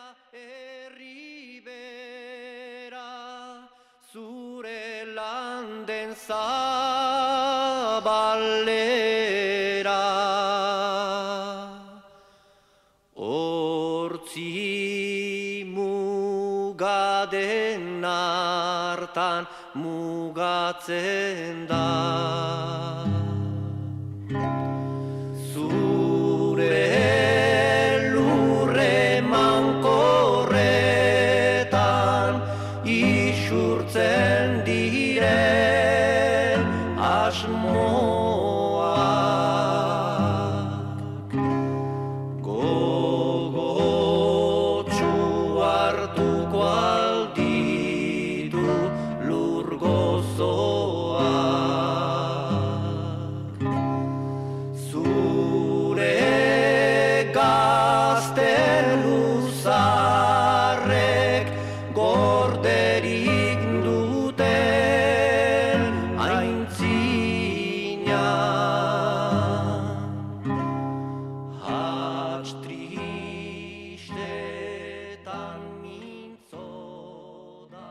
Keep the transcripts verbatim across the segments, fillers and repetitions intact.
Zure landen zabalera hortzi mugaden hartan mugatzen da. Zure lurre mankorretan isurtzen diren asmoak gogotsu hartuko alditu lur gozoak. Zure gazten luzarrek gorderik duten aintzina hats tristetan mintzo da.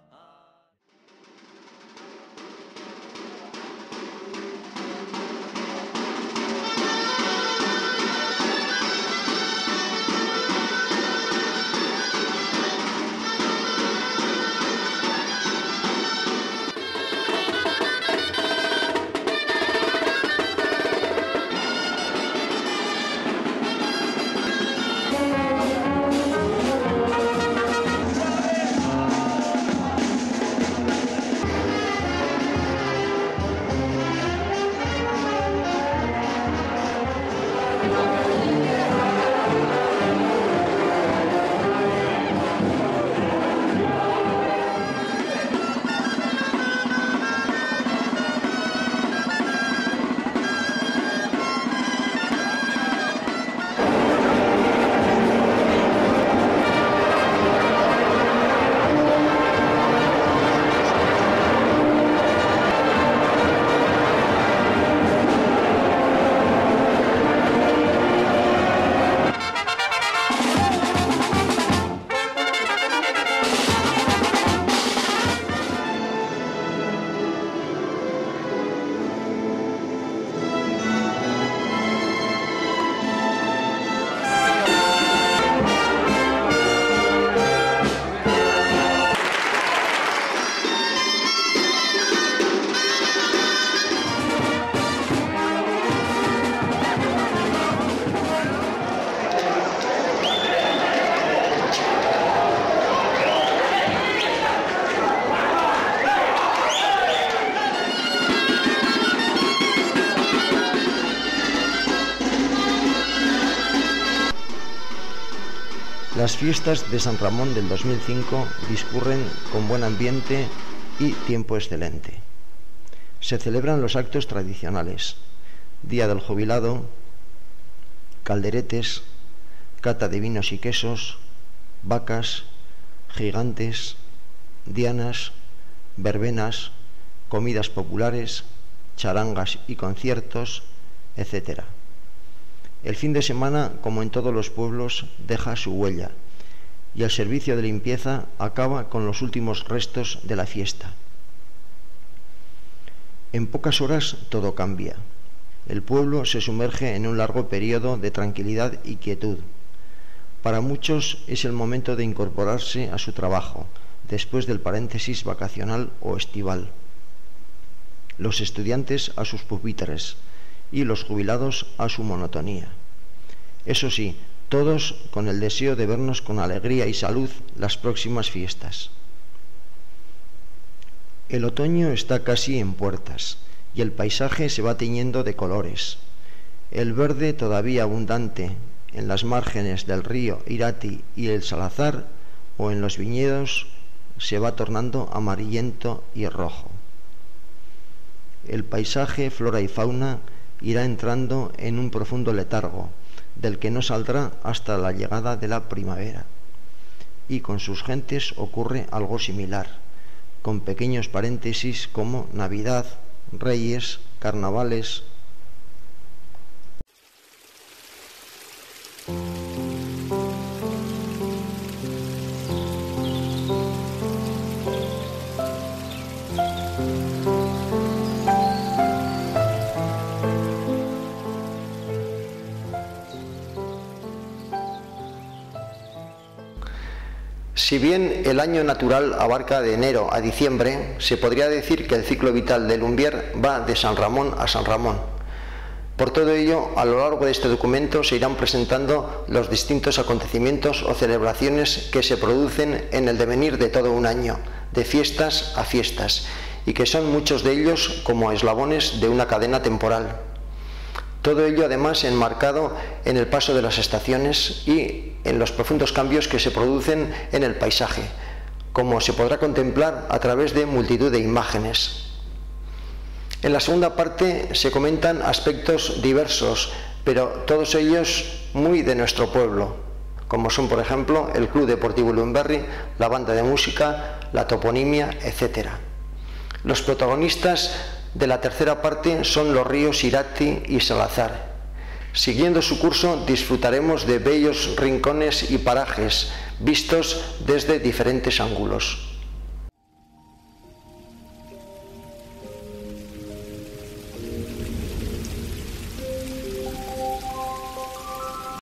Las fiestas de San Ramón del dos mil cinco discurren con buen ambiente y tiempo excelente. Se celebran los actos tradicionales: Día del Jubilado, calderetes, cata de vinos y quesos, vacas, gigantes, dianas, verbenas, comidas populares, charangas y conciertos, etcétera. El fin de semana, como en todos los pueblos, deja su huella y el servicio de limpieza acaba con los últimos restos de la fiesta. En pocas horas todo cambia. El pueblo se sumerge en un largo periodo de tranquilidad y quietud. Para muchos es el momento de incorporarse a su trabajo, después del paréntesis vacacional o estival. Los estudiantes a sus pupitres y los jubilados a su monotonía. Eso sí, todos con el deseo de vernos con alegría y salud las próximas fiestas. El otoño está casi en puertas y el paisaje se va tiñendo de colores. El verde todavía abundante en las márgenes del río Irati y el Salazar o en los viñedos se va tornando amarillento y rojo. El paisaje, flora y fauna irá entrando en un profundo letargo, del que no saldrá hasta la llegada de la primavera. Y con sus gentes ocurre algo similar, con pequeños paréntesis como Navidad, Reyes, Carnavales. Si bien el año natural abarca de enero a diciembre, se podría decir que el ciclo vital del Lumbier va de San Ramón a San Ramón. Por todo ello, a lo largo de este documento se irán presentando los distintos acontecimientos o celebraciones que se producen en el devenir de todo un año, de fiestas a fiestas, y que son muchos de ellos como eslabones de una cadena temporal. Todo ello además enmarcado en el paso de las estaciones y en los profundos cambios que se producen en el paisaje, como se podrá contemplar a través de multitud de imágenes. En la segunda parte se comentan aspectos diversos, pero todos ellos muy de nuestro pueblo, como son por ejemplo el Club Deportivo Lumberri, la banda de música, la toponimia, etcétera. Los protagonistas de la tercera parte son los ríos Irati y Salazar. Siguiendo su curso disfrutaremos de bellos rincones y parajes vistos desde diferentes ángulos.